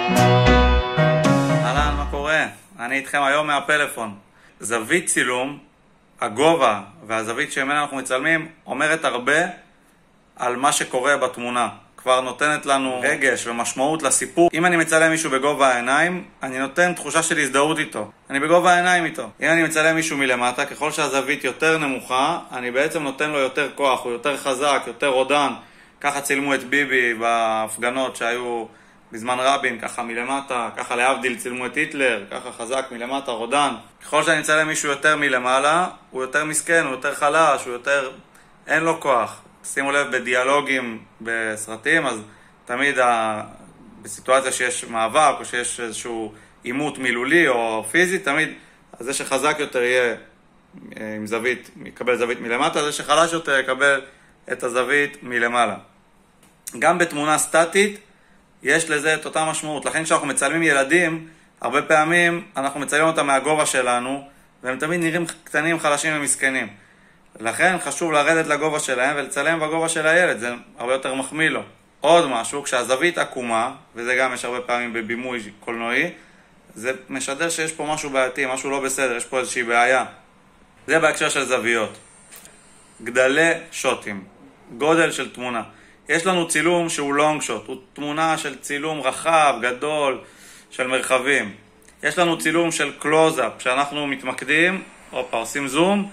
אהלן, מה קורה? אני איתכם היום מהפלאפון. זווית צילום, הגובה והזווית שממנה אנחנו מצלמים אומרת הרבה על מה שקורה בתמונה. כבר נותנת לנו רגש ומשמעות לסיפור. אם אני מצלם מישהו בגובה העיניים, אני נותן תחושה של הזדהות איתו. אני בגובה העיניים איתו. אם אני מצלם מישהו מלמטה, ככל שהזווית יותר נמוכה, אני בעצם נותן לו יותר כוח, הוא יותר חזק, יותר רודן. ככה צילמו את ביבי בהפגנות שהיו בזמן רבין, ככה מלמטה, ככה להבדיל צילמו את היטלר, ככה חזק מלמטה, רודן. ככל שאני מצלם מישהו יותר מלמעלה, הוא יותר מסכן, הוא יותר חלש, הוא יותר... אין לו כוח. שימו לב בדיאלוגים בסרטים, אז תמיד בסיטואציה שיש מאבק או שיש איזשהו עימות מילולי או פיזי, תמיד זה שחזק יותר יהיה עם זווית, יקבל זווית מלמטה, זה שחלש יותר יקבל את הזווית מלמעלה. גם בתמונה סטטית יש לזה את אותה משמעות. לכן כשאנחנו מצלמים ילדים, הרבה פעמים אנחנו מצלמים אותם מהגובה שלנו, והם תמיד נראים קטנים, חלשים ומסכנים. לכן חשוב לרדת לגובה שלהם ולצלם בגובה של הילד, זה הרבה יותר מחמיא לו. עוד משהו, כשהזווית עקומה, וזה גם יש הרבה פעמים בבימוי קולנועי, זה משדר שיש פה משהו בעייתי, משהו לא בסדר, יש פה איזושהי בעיה. זה בהקשר של זוויות. גדלי שוטים, גודל של תמונה. יש לנו צילום שהוא לונג שוט, הוא תמונה של צילום רחב, גדול, של מרחבים. יש לנו צילום של קלוז-אפ, שאנחנו מתמקדים, עושים זום,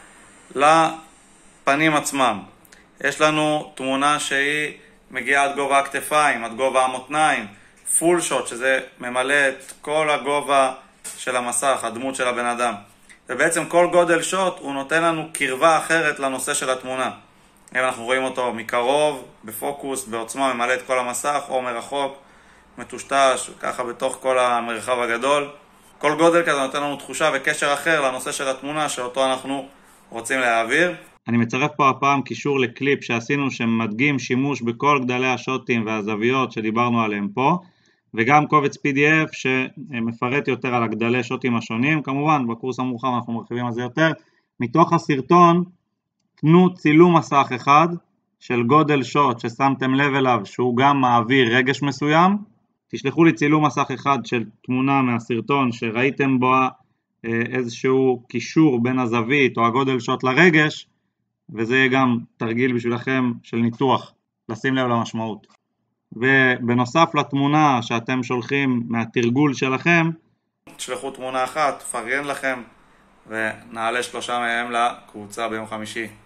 לפנים עצמם. יש לנו תמונה שהיא מגיעה עד גובה הכתפיים, עד גובה המותניים. פול שוט, שזה ממלא את כל הגובה של המסך, הדמות של הבן אדם. ובעצם כל גודל שוט הוא נותן לנו קרבה אחרת לנושא של התמונה. אם אנחנו רואים אותו מקרוב, בפוקוס, בעוצמה, ממלא את כל המסך, או מרחוק, מטושטש, ככה בתוך כל המרחב הגדול. כל גודל כזה נותן לנו תחושה וקשר אחר לנושא של התמונה שאותו אנחנו רוצים להעביר. אני מצרף פה הפעם קישור לקליפ שעשינו שמדגים שימוש בכל גדלי השוטים והזוויות שדיברנו עליהם פה, וגם קובץ PDF שמפרט יותר על הגדלי שוטים השונים. כמובן בקורס המורחב אנחנו מרחיבים על זה יותר. מתוך הסרטון תנו צילום מסך אחד של גודל שוט ששמתם לב אליו שהוא גם מעביר רגש מסוים. תשלחו לי צילום מסך אחד של תמונה מהסרטון שראיתם בו איזשהו קישור בין הזווית או הגודל שוט לרגש, וזה יהיה גם תרגיל בשבילכם של ניתוח, לשים לב למשמעות. ובנוסף לתמונה שאתם שולחים מהתרגול שלכם, תשלחו תמונה אחת, פרגן לכם, ונעלה 3 מהם לקבוצה ביום חמישי.